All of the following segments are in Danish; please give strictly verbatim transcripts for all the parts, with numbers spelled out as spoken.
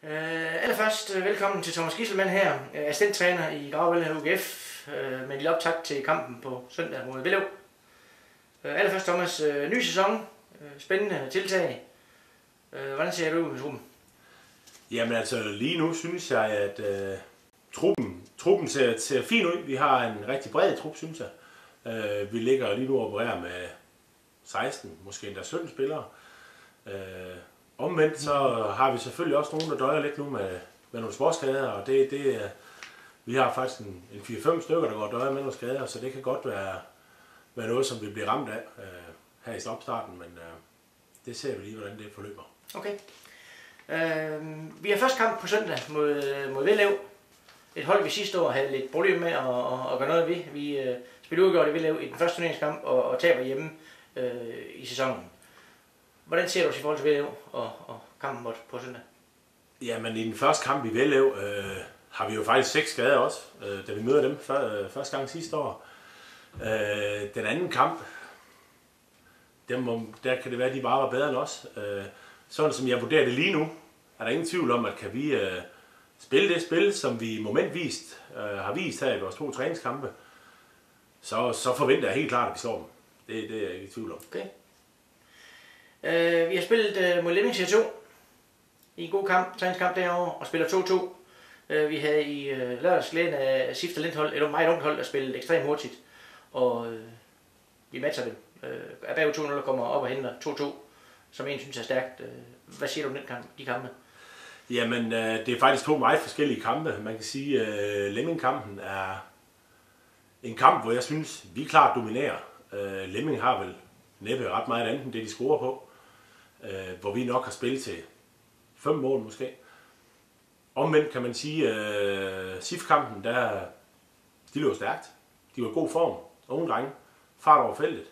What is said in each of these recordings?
Uh, allerførst uh, velkommen til Thomas Gisselmann her, uh, assistenttræner i Gravvælde U G F, uh, med en lille optakt til kampen på søndag mod Villev. Uh, allerførst Thomas, uh, ny sæson, uh, spændende tiltag. Uh, hvordan ser du ud med truppen? Jamen altså lige nu synes jeg, at uh, truppen, truppen ser, ser fin ud. Vi har en rigtig bred trup, synes jeg. Uh, vi ligger lige nu og opererer med seksten, måske endda sytten spillere. Uh, Omvendt så har vi selvfølgelig også nogen, der døjer lidt nu med, med nogle sportsskader, og det, det, vi har faktisk en, en fire fem stykker, der går døjer med nogle skader, så det kan godt være, være noget, som vi bliver ramt af øh, her i opstarten, men øh, det ser vi lige, hvordan det forløber. Okay. Øh, vi har første kamp på søndag mod, mod Villev. Et hold, vi sidste år havde lidt problemer med at, at, at gøre noget ved. Vi øh, spillede udgjort i Villev i den første turneringskamp og, og taber hjemme øh, i sæsonen. Hvordan ser du os i forhold til Villev og, og kampen på søndag? Jamen i den første kamp i Villev øh, har vi jo faktisk seks skader også, øh, da vi møder dem for, øh, første gang sidste år. Øh, den anden kamp, der, må, der kan det være, at de bare var bedre end os. Øh, sådan som jeg vurderer det lige nu, er der ingen tvivl om, at kan vi øh, spille det spil, som vi momentvist øh, har vist her i vores to træningskampe, så, så forventer jeg helt klart, at vi slår dem. Det, det er jeg ikke i tvivl om. Okay. Uh, vi har spillet uh, mod Lemming C to i en god kamp, træningskamp derovre, og spiller to to. Uh, vi havde i uh, lørdags glæden af Sif Talenthold, eller meget ungt hold, der spillede ekstremt hurtigt, og uh, vi matcher dem. Uh, er bagud to nul og kommer op og henter to to, som en synes er stærkt. Uh, hvad siger du om den kamp, de kampe? Jamen, uh, det er faktisk to meget forskellige kampe. Man kan sige, at uh, Lemming-kampen er en kamp, hvor jeg synes, vi klart dominerer. Uh, Lemming har vel næppe ret meget andet end det, de scorer på. Øh, hvor vi nok har spillet til fem mål måske. Omvendt kan man sige, at øh, S I F-kampen, der, de lå stærkt. De var i god form. Unge drenge. Fart over feltet.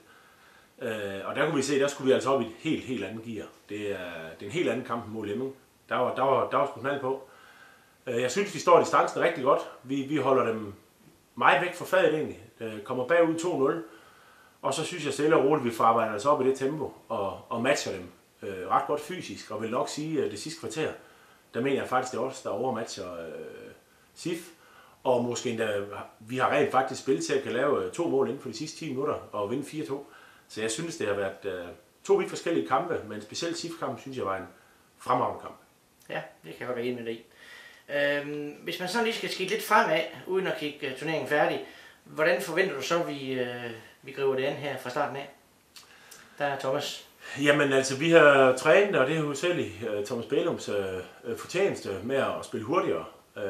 Øh, og der kunne vi se, der skulle vi altså op i et helt, helt andet gear. Det er, det er en helt anden kamp mod Lemming. Der var, der var, der var sgu knald på. Øh, jeg synes, vi står distancen rigtig godt. Vi, vi holder dem meget væk fra fadet egentlig. Øh, kommer bagud to nul. Og så synes jeg stille og roligt, vi får arbejdet os op i det tempo og, og matcher dem øh, ret godt fysisk. Og vil nok sige, at det sidste kvarter, der mener jeg faktisk, det er os, der overmatcher øh, S I F. Og måske endda, vi har rent faktisk spillet til at kan lave to mål inden for de sidste ti minutter og vinde fire to. Så jeg synes, det har været øh, to vidt forskellige kampe, men specielt S I F-kampen synes jeg var en fremragende kamp. Ja, det kan jeg godt være enig med dig i. Øhm, hvis man så lige skal skille lidt fremad, uden at kigge uh, turneringen færdig, hvordan forventer du så, at vi, øh, vi griber det an her fra starten af? Der er Thomas. Jamen altså, vi har trænet, og det er jo selv uh, Thomas Bælums uh, fortjeneste med at spille hurtigere uh,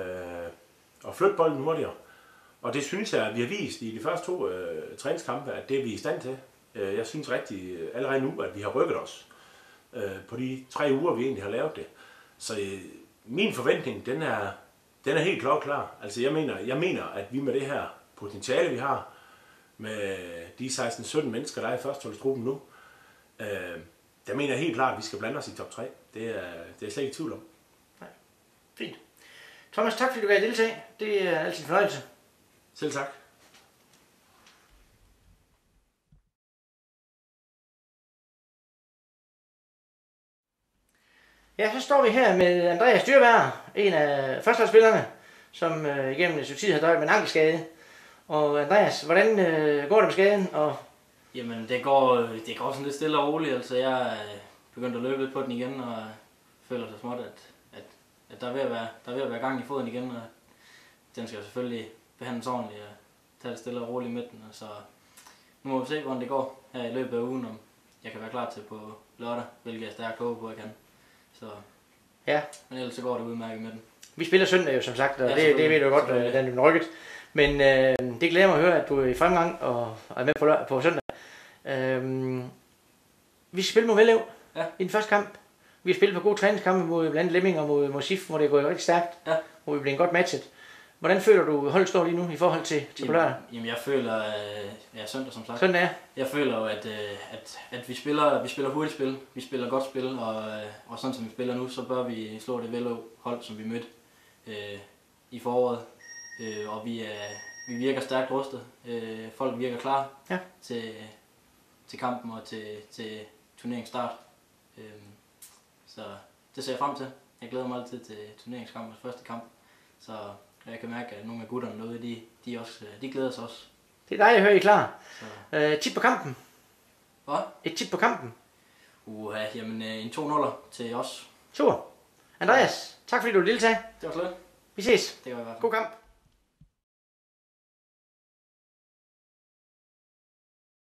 og flytte bolden hurtigere. Og det synes jeg, at vi har vist i de første to uh, træningskampe, at det er vi i stand til. Uh, jeg synes rigtig uh, allerede nu, at vi har rykket os uh, på de tre uger, vi egentlig har lavet det. Så uh, min forventning, den er, den er helt klar. Altså jeg mener, jeg mener, at vi med det her potentiale, vi har, med de seksten sytten mennesker, der er i førsteholdstruppen nu, øh, der mener jeg helt klart, at vi skal blande os i top tre. Det er, det er jeg slet ikke i tvivl om. Nej. Fint. Thomas, tak fordi du gav deltage. Det er altid en fornøjelse. Selv tak. Ja, så står vi her med Andreas Dyrberg, en af førsteholdsspillerne, som øh, igennem et stykke tid har døjet med en ankelskade. Og Andreas, hvordan øh, går det med skaden? Og Jamen, det går, det går sådan lidt stille og roligt. Altså, jeg er begyndt at løbe lidt på den igen, og føler så småt, at, at, at der, er ved at være, der er ved at være gang i foden igen. Og den skal selvfølgelig behandles ordentligt og tage det stille og roligt med den. Og så nu må vi se, hvordan det går her i løbet af ugen, om jeg kan være klar til på lørdag, hvilket jeg stærkt håber på, at jeg kan. Så, ja. Men ellers så går det udmærket med den. Vi spiller søndag jo, som sagt, og ja, det, det ved du godt, at den er rykket. Men øh, det glæder mig at høre, at du er i fremgang og er med på, lør- på søndag. Øh, vi spiller mod Villev ja. i den første kamp. Vi har spillet på gode træningskampe mod blandt andet Lemming og mod, mod S I F, hvor det er gået rigtig stærkt. Ja. Hvor vi bliver godt matchet. Hvordan føler du, holdet står lige nu i forhold til, til på lørdag? Jamen, jeg føler, øh, ja, søndag som sagt. Søndag, ja. Jeg føler jo, at, øh, at, at vi, spiller, vi spiller hurtigt spil, vi spiller godt spil, og, øh, og sådan som vi spiller nu, så bør vi slå det Villev hold, som vi mødte øh, i foråret. Øh, og vi, er, vi virker stærkt rustet. Øh, folk virker klar ja. til, til kampen og til, til turneringsstart. Øh, så det ser jeg frem til. jeg glæder mig altid til turneringskampens første kamp. Så jeg kan mærke, at nogle af gutterne derude, de, de, også, de glæder sig også. Det er dejligt at høre, I er klar. Så. Øh, tip på kampen. Hvad? Et tip på kampen. Uha, jamen en to nul til os. Super. Andreas, tak fordi du ville deltage. Det var slet. Vi ses. Det var i hvert fald. God kamp.